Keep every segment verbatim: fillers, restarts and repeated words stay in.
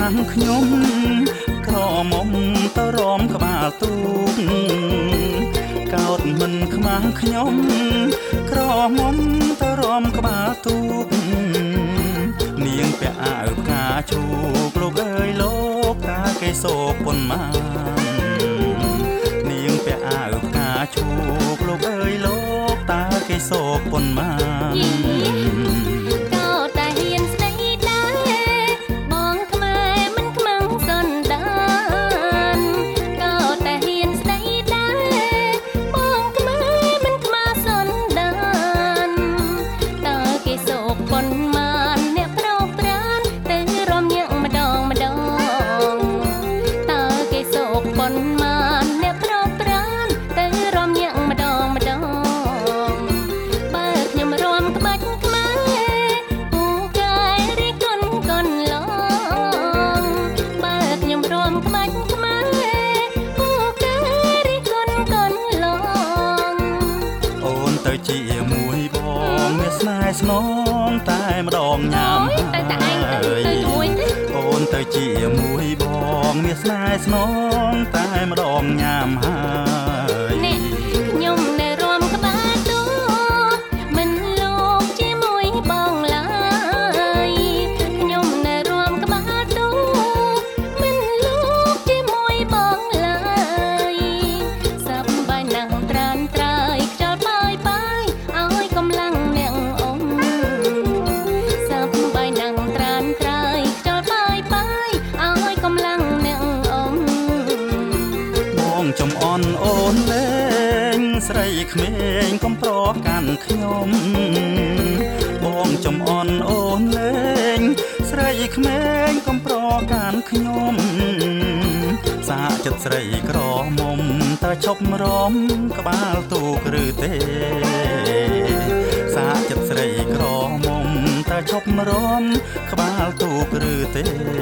ងខ្ញុំក្រមុំទៅរំក្បាលទូកកោតមិនខ្មាំងខ្ញុំក្រមុំទៅរំក្បាលទូកនាងពាក់អាវផ្កាឈូកលោកអើយលោកតើគេសោកប៉ុន្មាននាងពាក់អាវផ្កាឈូកលោកអើយលោកតើគេសោកប៉ុន្មានស្នងតែម្ដងញ៉ាំហើយអូនទៅជាមួយបងមានស្នេហ៍ស្នងតែម្ដងញ៉ាំហើយខ្ញុំនៅរំក្បាលទូមិនលោកជាមួយបងឡើយខ្ញុំនៅរំក្បាលទូមិនលោកជាមួយបងឡើយសប្បាយណាស់ត្រានត្រើយខ្យល់បាយបាយឲ្យកម្លាំងអ្នកចំអន់អូនលេងស្រីក្មេងកំប្រកាន់ខ្ញុំបងចំអន់អូនលេងស្រីក្មេងកំប្រកាន់ខ្ញុំសាចិត្តស្រីក្រមុំតើឈប់រំក្បាលទូកឬទេសាចិត្តស្រីក្រមុំតើឈប់រំក្បាលទូកឬទេ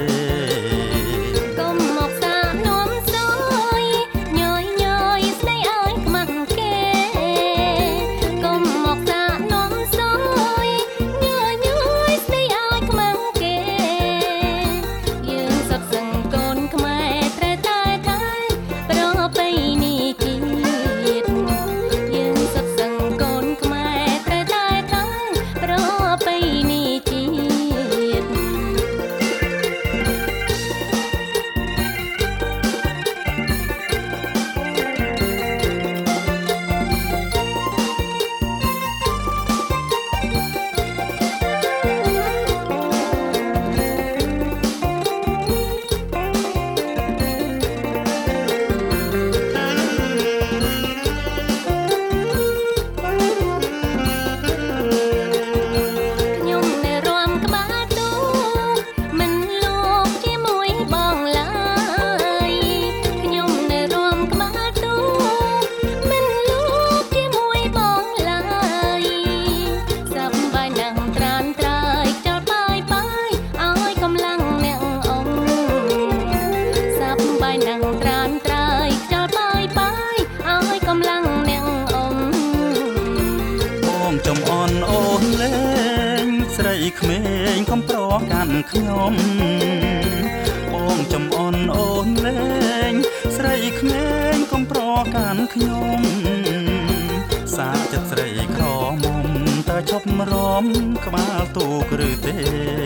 ចំអន់អូនលេងស្រីក្មេងកំប្រកាន់ខ្ញុំបងចំអន់អូនលេងស្រីក្មេងកំប្រកាន់ខ្ញុំសាចិត្តស្រីក្រមុំតើឈប់រំក្បាលទូកឬទេ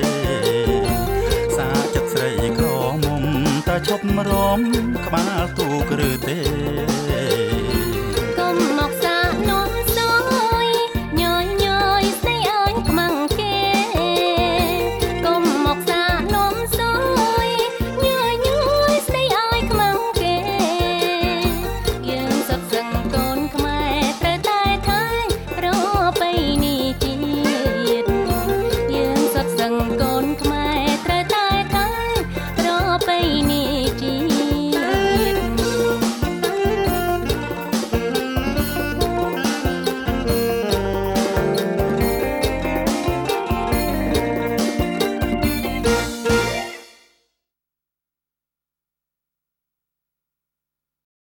សាចិត្តស្រីក្រមុំតើឈប់រំក្បាលទូកឬទេ